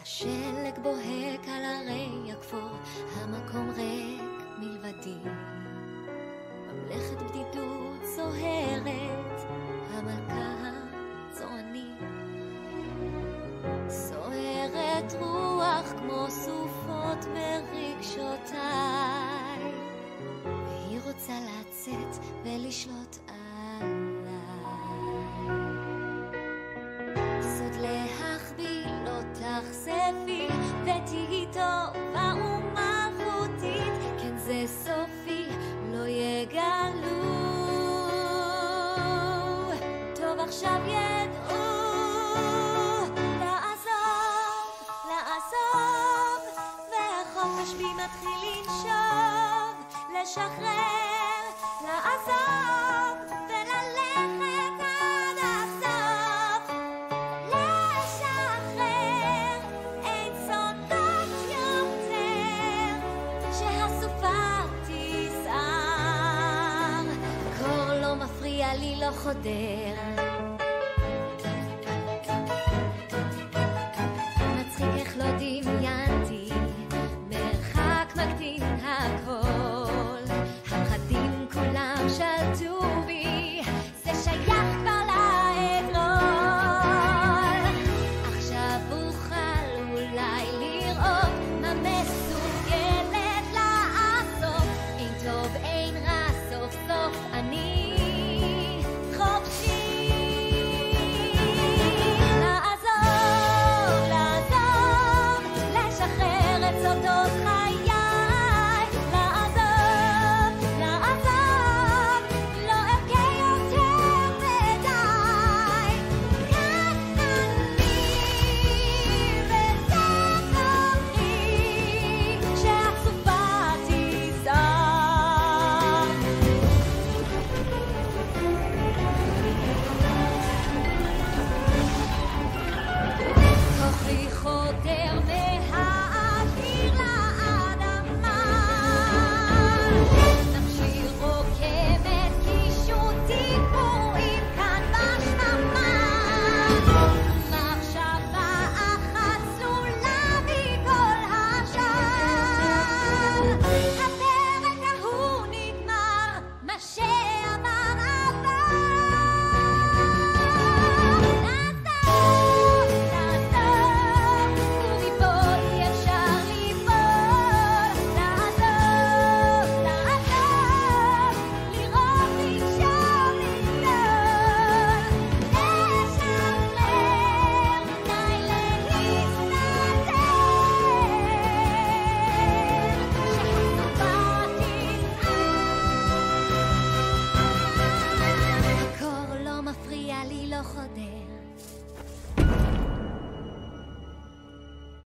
השלג בוהק על הרי הכפור, המקום ריק מלבדי, ממלכת בדידות סוערת, המלכה צועני, סוערת רוח כמו סופות ברגשותיי, והיא רוצה לצאת ולשלוט עליי, סוד להחביל אותך ספי ותהי טובה ומלכותית, כן זה סופי לא יגלו, טוב עכשיו ידעו לעזוב, והחופש בי מתחיל לנשוב, לשחרר, לעזוב וללכת עד הסוף, לשחרר, אין סודות יותר שהסופה תסער, קור לא מפריע לי, לא חודר,